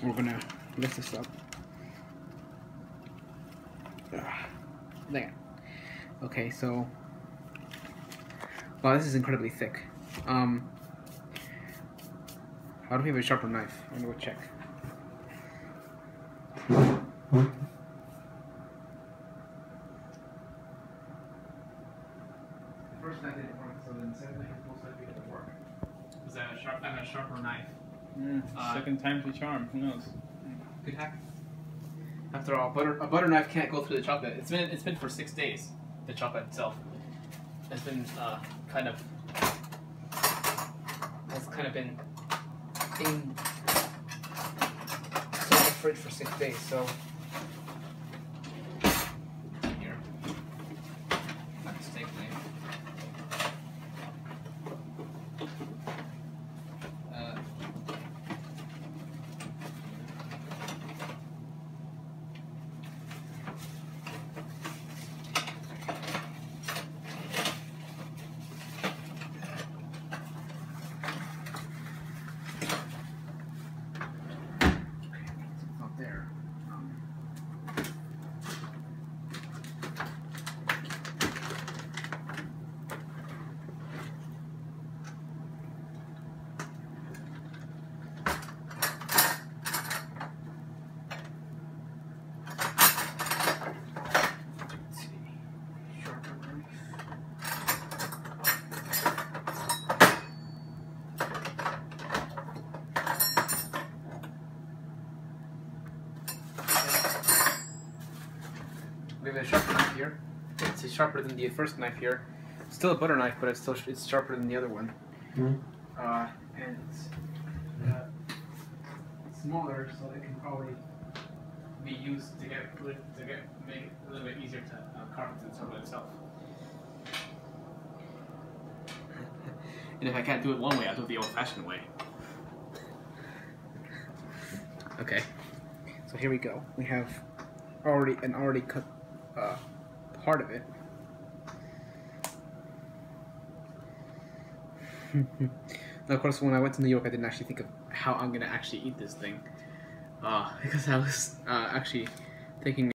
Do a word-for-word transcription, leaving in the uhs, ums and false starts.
we're gonna lift this up. Ah, there. Okay, so wow, this is incredibly thick. Um, how do we have a sharper knife? I'm gonna go check. The first knife didn't work, so then the second knife is most likely gonna work. Because I have a sharp, I have a sharper knife. Mm, Uh, second time's the charm. Who knows? Good hack. After all, butter a butter knife can't go through the chocolate. It's been it's been for six days. The chocolate itself. It's been uh, kind of has kind of been in so in the fridge for six days. So here, not a steak knife. Uh, Not there. Um, let's see. Sharper knife. We have a sharper knife here. It's sharper than the first knife here. Still a butter knife, but it's still sh it's sharper than the other one. Mm. Uh, and it's uh, smaller, so it can probably be used to get to get make it a little bit easier to uh, carve into the chocolate itself. And if I can't do it one way, I'll do it the old-fashioned way. Okay, so here we go. We have already an already cut uh, part of it. Now, of course, when I went to New York, I didn't actually think of how I'm gonna actually eat this thing, uh, because I was uh, actually thinking